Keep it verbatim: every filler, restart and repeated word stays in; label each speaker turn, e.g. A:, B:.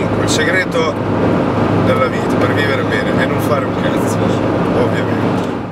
A: Comunque, il segreto della vita per vivere bene è non fare un cazzo, ovviamente.